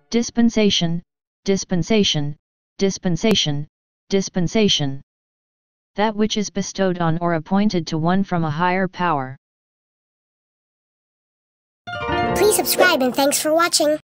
Dispensation, dispensation, dispensation, dispensation. That which is bestowed on or appointed to one from a higher power. Please subscribe and thanks for watching.